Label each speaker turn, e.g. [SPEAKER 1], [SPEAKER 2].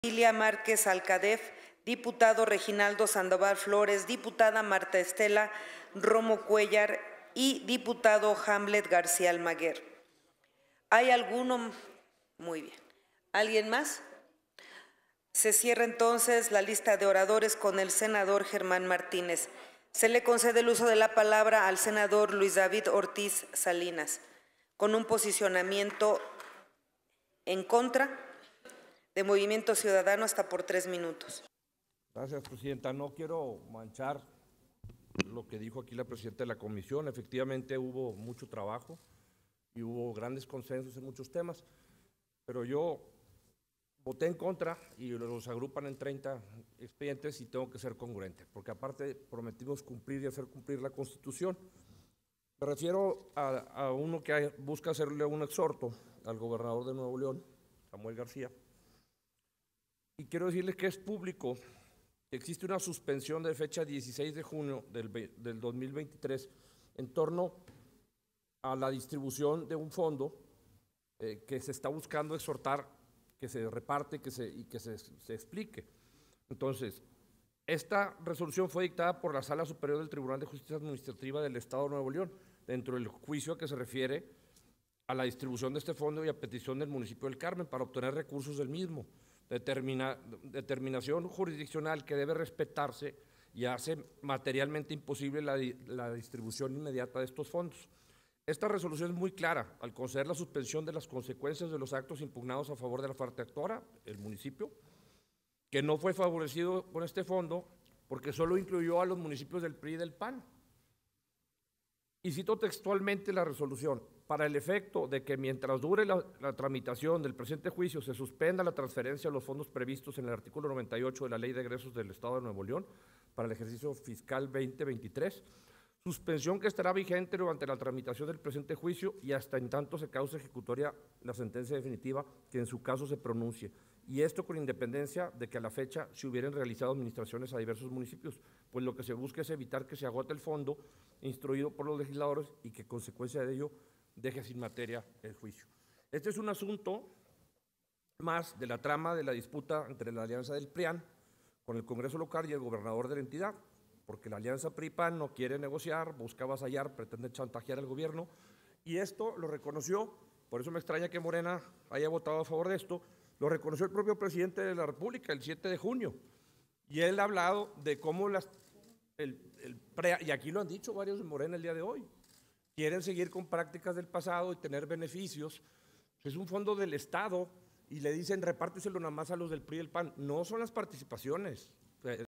[SPEAKER 1] Lilia Márquez Alcadef, diputado Reginaldo Sandoval Flores, diputada Marta Estela Romo Cuellar y diputado Hamlet García Almaguer. ¿Hay alguno? Muy bien. ¿Alguien más? Se cierra entonces la lista de oradores con el senador Germán Martínez. Se le concede el uso de la palabra al senador Luis David Ortiz Salinas, con un posicionamiento en contra de Movimiento Ciudadano hasta por 3 minutos.
[SPEAKER 2] Gracias, presidenta. No quiero manchar lo que dijo aquí la presidenta de la comisión. Efectivamente hubo mucho trabajo y hubo grandes consensos en muchos temas, pero yo voté en contra y los agrupan en 30 expedientes y tengo que ser congruente, porque aparte prometimos cumplir y hacer cumplir la Constitución. Me refiero a uno que busca hacerle un exhorto al gobernador de Nuevo León, Samuel García, y quiero decirles que es público que existe una suspensión de fecha 16 de junio del 2023 en torno a la distribución de un fondo que se está buscando exhortar que se reparte y que se explique. Entonces, esta resolución fue dictada por la Sala Superior del Tribunal de Justicia Administrativa del Estado de Nuevo León, dentro del juicio que se refiere a la distribución de este fondo y a petición del municipio del Carmen para obtener recursos del mismo. Determinación jurisdiccional que debe respetarse y hace materialmente imposible la distribución inmediata de estos fondos. Esta resolución es muy clara al conceder la suspensión de las consecuencias de los actos impugnados a favor de la parte actora, el municipio, que no fue favorecido con este fondo porque solo incluyó a los municipios del PRI y del PAN. Y cito textualmente la resolución: para el efecto de que mientras dure la tramitación del presente juicio se suspenda la transferencia de los fondos previstos en el artículo 98 de la Ley de Egresos del Estado de Nuevo León para el ejercicio fiscal 2023, suspensión que estará vigente durante la tramitación del presente juicio y hasta en tanto se cause ejecutoria la sentencia definitiva que en su caso se pronuncie, y esto con independencia de que a la fecha se hubieran realizado administraciones a diversos municipios, pues lo que se busca es evitar que se agote el fondo instruido por los legisladores y que, consecuencia de ello, deje sin materia el juicio. Este es un asunto más de la trama de la disputa entre la alianza del PRIAN con el Congreso local y el gobernador de la entidad, porque la alianza PRI-PAN no quiere negociar, busca avasallar, pretende chantajear al gobierno, y esto lo reconoció, por eso me extraña que Morena haya votado a favor de esto, lo reconoció el propio presidente de la República el 7 de junio, y él ha hablado de cómo y aquí lo han dicho varios de Morena el día de hoy, quieren seguir con prácticas del pasado y tener beneficios. Es un fondo del Estado y le dicen repárteselo nada más a los del PRI y el PAN. No son las participaciones.